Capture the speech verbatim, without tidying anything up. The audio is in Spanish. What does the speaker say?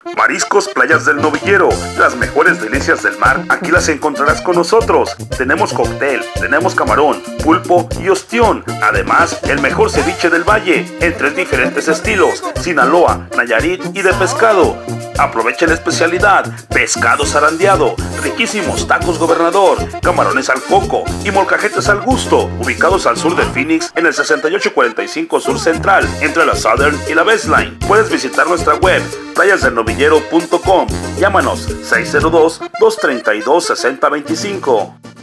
Mariscos Playas del Novillero, las mejores delicias del mar, aquí las encontrarás con nosotros. Tenemos cóctel, tenemos camarón, pulpo y ostión. Además, el mejor ceviche del valle, en tres diferentes estilos: Sinaloa, Nayarit y de pescado. Aprovecha la especialidad, pescado zarandeado, riquísimos tacos Gobernador, camarones al coco y molcajetes al gusto, ubicados al sur de Phoenix en el sesenta y ocho cuarenta y cinco Sur Central, entre la Southern y la Baseline. Puedes visitar nuestra web, playas del novillero punto com. Llámanos seis cero dos, dos tres dos, seis cero dos cinco.